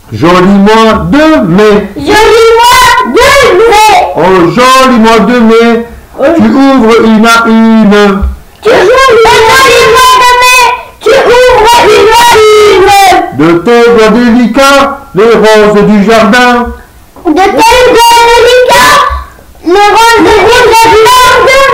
Joli mois de mai. Joli mois de mai. Oh joli mois de mai, tu ouvres une à une. Joli mois de mai, tu ouvres une à une. De tes doigts délicats, les roses du jardin. De tes doigts délicats, les roses du jardin.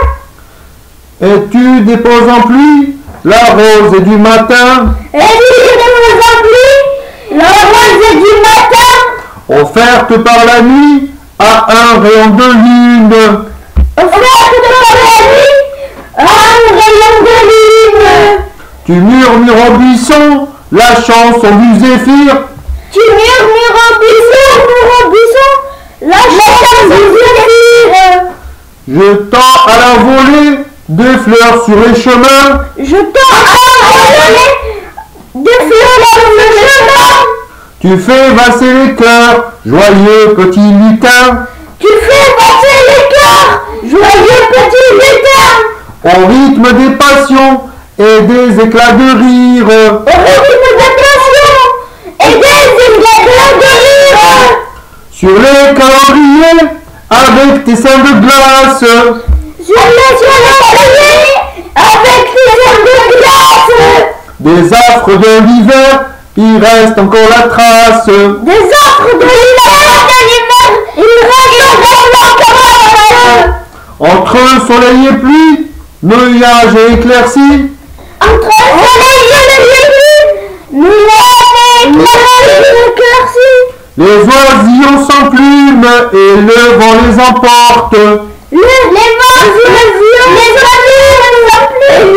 Et tu déposes en pluie la rose du matin. Et tu déposes en pluie la rose du matin. Offerte par la nuit à un rayon de lune. Offerte par la nuit à un rayon de lune. Tu murmures au buisson la chanson du zéphyr. Tu murmures au buisson la chanson du zéphyr. Je tends à la volée des fleurs sur les chemins. Je tends à la volée des fleurs sur le chemin. Tu fais valser les cœurs, joyeux petits lutins. Tu fais passer les cœurs, joyeux petits lutins. Au rythme des passions et des éclats de rire. Au rythme des passions et des éclats de rire. Sur les calendriers, avec tes seins de glace. Sur les calendriers, avec tes seins de glace. Des affres de l'hiver, il reste encore la trace. Des affres de l'hiver, il reste encore la trace. Entre soleil et pluie, nuages et éclaircies. Entre soleil et pluie, nuages et éclaircies. Les oisillons sans plumes et le vent les emporte. Les oisillons sans plumes,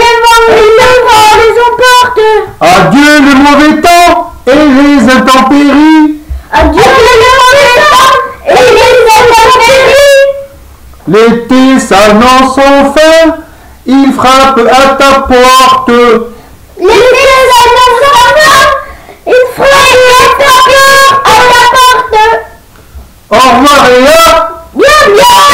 le vent les emporte. Adieu le mauvais temps et les intempéries. Adieu le mauvais temps et les intempéries. L'été s'annonce enfin, il frappe à ta porte. L'été s'annonce enfin, il frappe à ta porte. Au revoir et à Bien, bien.